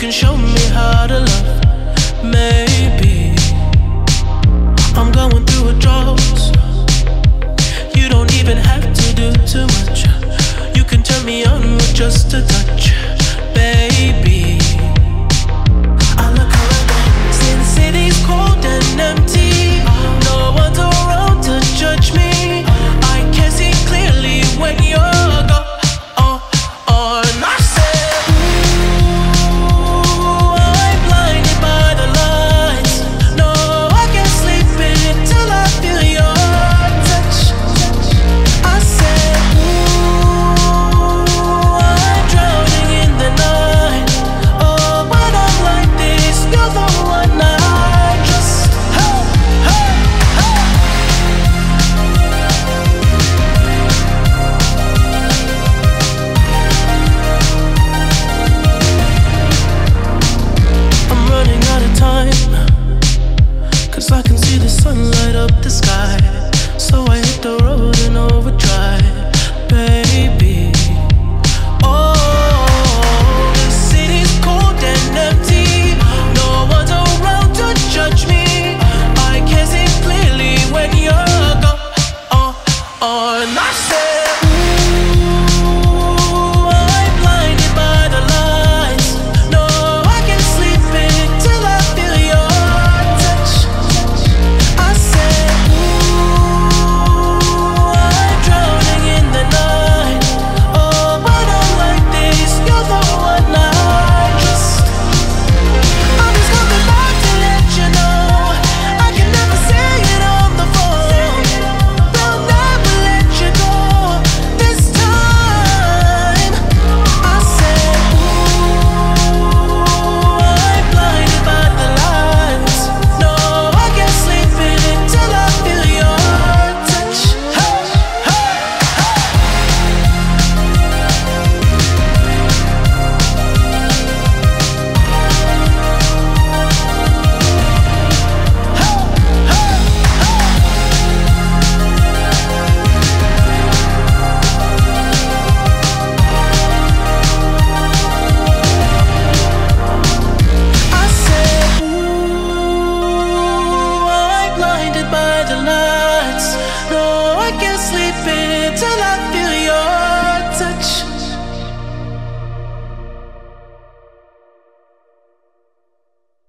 can show me how to love. Maybe I'm going through a drought. You don't even have to do too much. You can turn me on with just a touch, baby. I look around, see the city's cold and empty. No one's around to judge me. I can see clearly when you're gone. I said, ooh, I'm blinded by the lights. No, I can't sleep until I feel your touch. I said, ooh, I'm drowning in the night. Oh, when I'm like this, you're the one I trust. Hey, hey, hey. I'm running out of time, 'cause I can see the sun light up the sky. So I hit the road in overdrive, baby. Oh, the city's cold and empty. No one's around to judge me. I can see clearly when you're gone. And I said, ooh, I'm blinded by the lights. No, I can't sleep until I feel your touch. I said, ooh, I'm drowning in the night. Oh, when I'm like this, you're the one I trust. I'm just coming back to let you know I can never say it on the phone. They'll never let you go this time. I said, ooh, I'm blinded by the lights. No, I can't sleep until I feel your touch. Hey, hey, hey. I said, ooh, I'm blinded by the lights. No, I can't sleep until I